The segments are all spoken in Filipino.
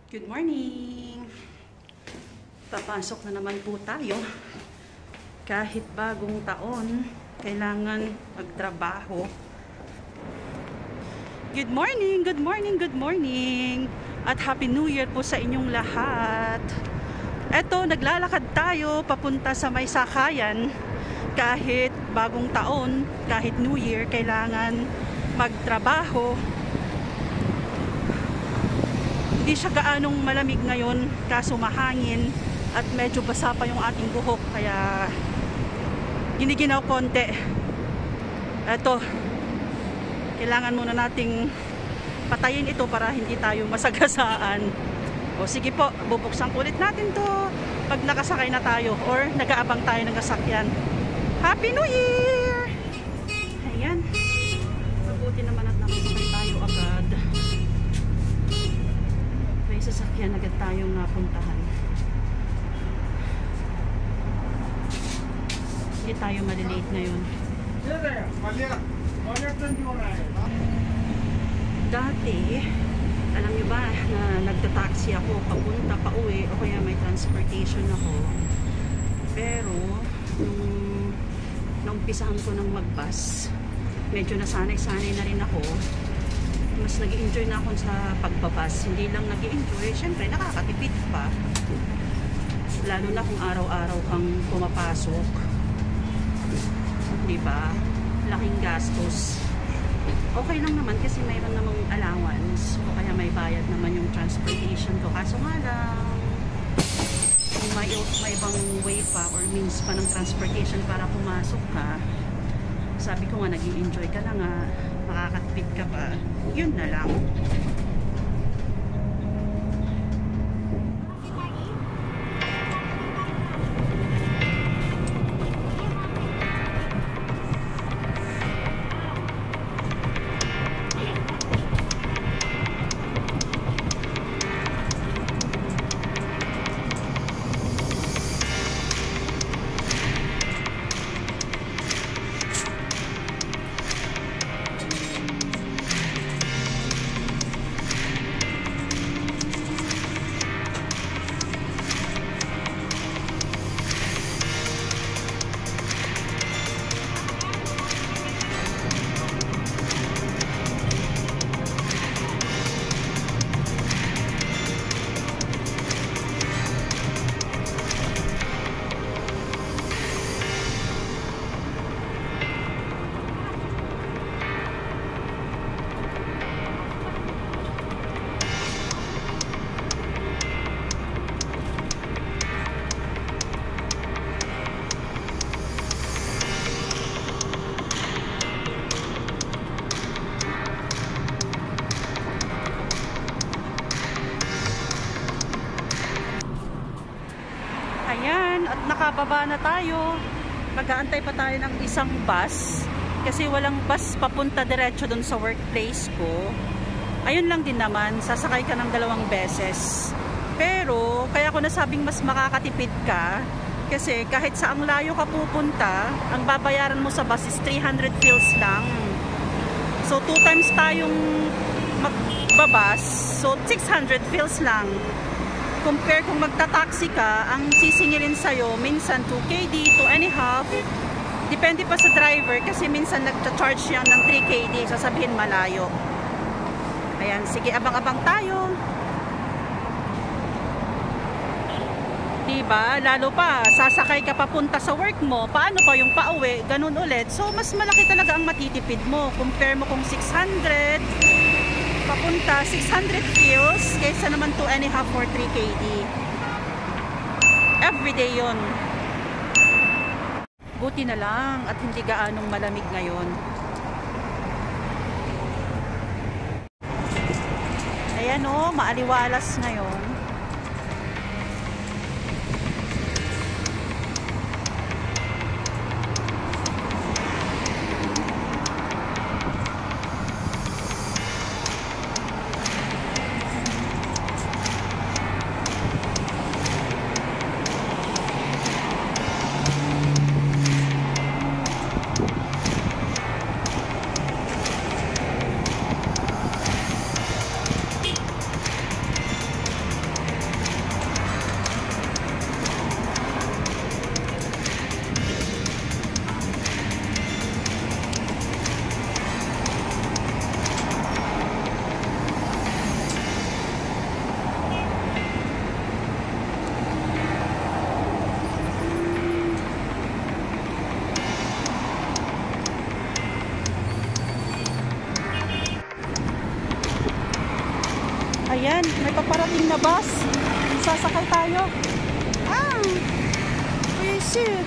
Good morning! Papasok na naman po tayo. Kahit bagong taon, kailangan magtrabaho. Good morning! Good morning! Good morning! At Happy New Year po sa inyong lahat. Eto, naglalakad tayo papunta sa may sakayan. Kahit bagong taon, kahit New Year, kailangan magtrabaho. Hindi siya gaanong malamig ngayon, kaso mahangin at medyo basa pa yung ating buhok, kaya giniginaw konti. Eto, kailangan muna nating patayin ito para hindi tayo masagasaan. O sige po, bubuksan ulit natin to pag nakasakay na tayo or nag-aabang tayo ng sasakyan. Happy New Year! Ayan, mabuti naman at nakasakay tayo agad. May sasakyan agad tayong napuntahan. Hindi tayo malilate ngayon. Dati, alam nyo ba na nagta-taxi ako papunta pa uwi o kaya may transportation ako. Pero nung naumpisahan ko ng mag-bus, medyo nasanay-sanay na rin ako. Mas nag-i-enjoy na ako sa pagbabas. Hindi lang nag-i-enjoy, syempre nakakatipid pa. Lalo na kung araw-araw kang pumapasok. Diba? Laking gastos. Okay lang naman kasi mayroon namang allowance o kaya may bayad naman yung transportation ko. Kaso nga lang, kung may ibang way pa or means pa ng transportation para pumasok ka, sabi ko nga nag-i-enjoy ka na nga, makakatipid ka pa, yun na lang. Ayan, at nakababa na tayo. Mag-aantay pa tayo ng isang bus kasi walang bus papunta diretso dun sa workplace ko. Ayun lang din naman, sasakay ka ng 2 beses. Pero kaya ko nasabing mas makakatipid ka kasi kahit saang layo ka pupunta, ang babayaran mo sa bus is 300 Phils lang. So 2 times tayong magbabas, so 600 Phils lang. Compare kung magta-taxi ka, ang sisingilin sa'yo minsan 2KD, 2.5. Depende pa sa driver kasi minsan nagcha-charge yan ng 3KD, sasabihin malayo. Ayan, sige, abang-abang tayo. Diba? Lalo pa, sasakay ka papunta sa work mo, paano pa yung pauwi, ganun ulit. So, mas malaki talaga ang matitipid mo. Compare mo kung 600 papunta, 600 Phils kaysa naman 2.5 or 3KD. Everyday yon. Buti na lang at hindi gaanong malamig ngayon. Ayan o, maaliwalas ngayon. Ayan, may paparating na bus. Sasakay tayo. Ah! Visit!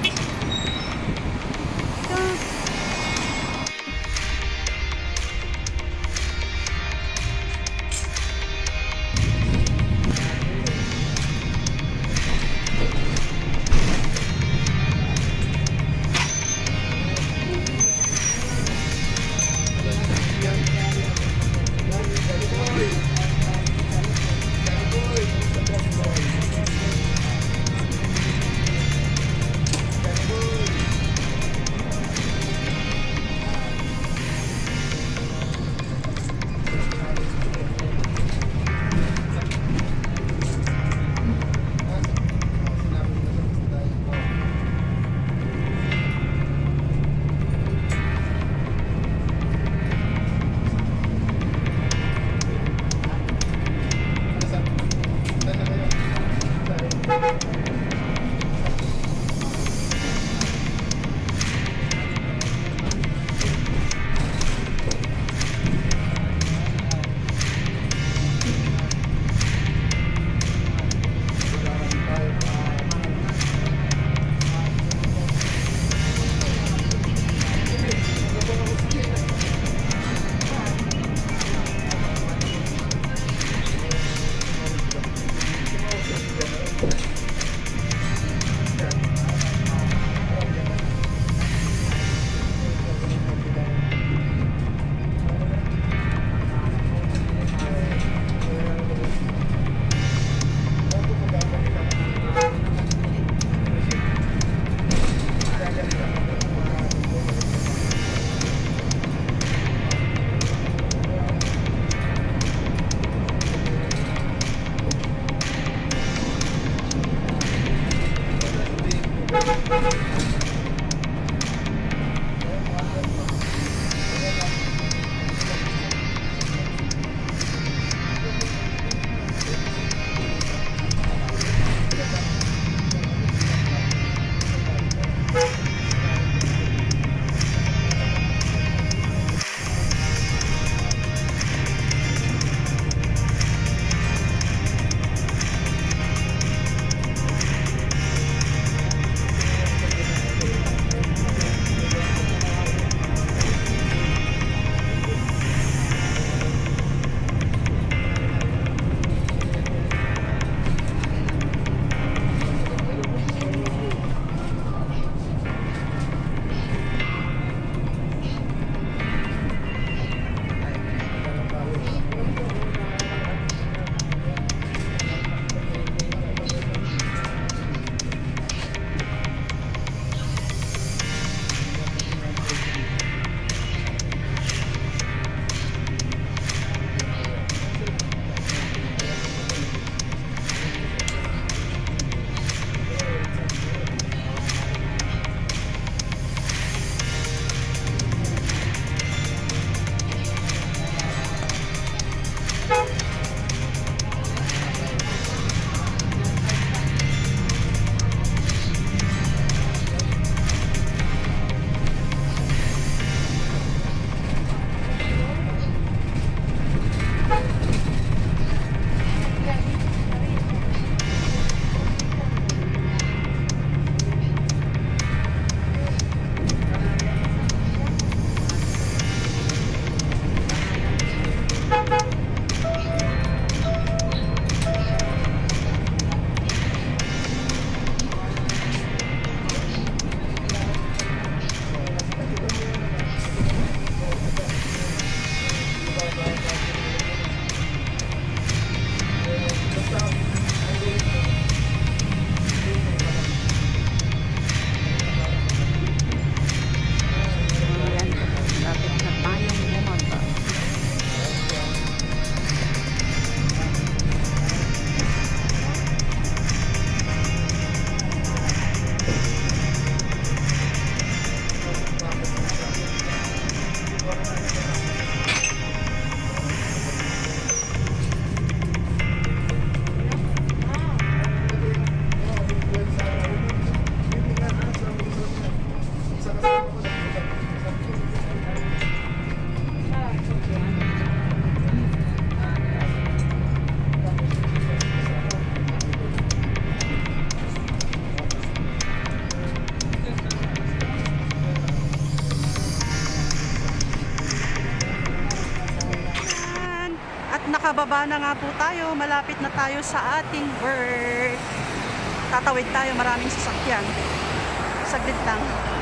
Pababa na nga po tayo. Malapit na tayo sa ating work. Tatawid tayo. Maraming sasakyan. Saglit lang.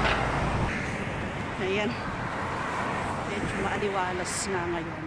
Ayan. Medyo maaliwalas nga ngayon.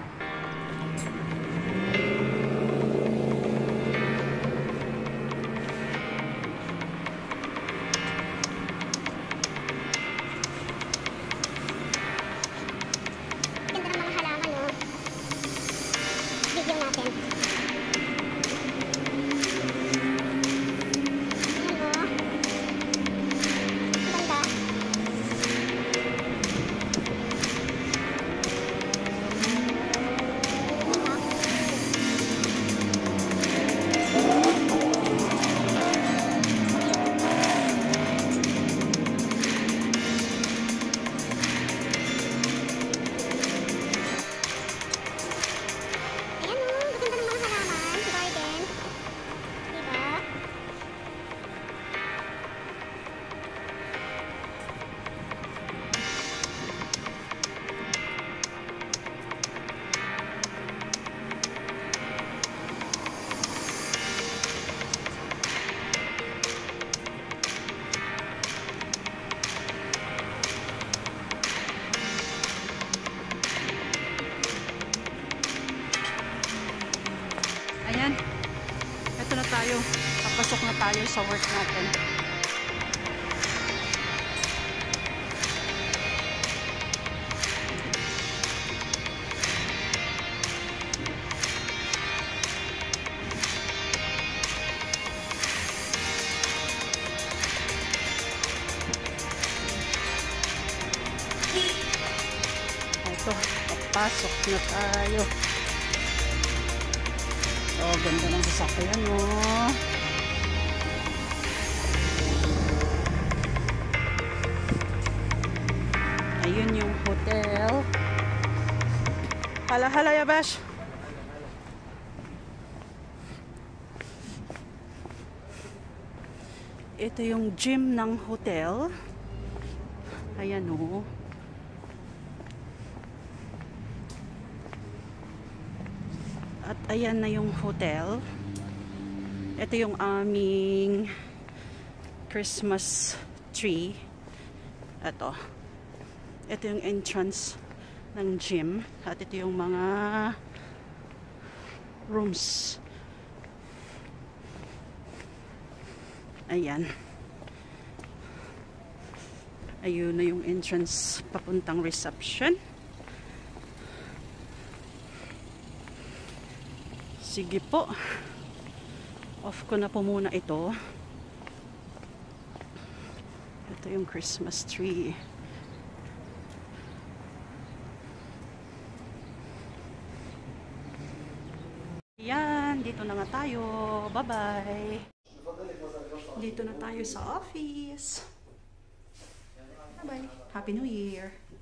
Ayan. Ito na tayo. Papasok na tayo sa work natin. Ito. Papasok na tayo. Oh, ganda ng sasakyan mo. Ayun yung hotel. Hala ya bash. Ito yung gym ng hotel. Ayan o. At ayan na yung hotel. Ito yung aming Christmas tree. Ito. Ito yung entrance ng gym. At ito yung mga rooms. Ayan. Ayun na yung entrance papuntang reception. Sige po. Off ko na po muna ito. Ito yung Christmas tree. Yan, dito na nga tayo. Bye-bye. Dito na tayo sa office. Bye-bye. Happy New Year.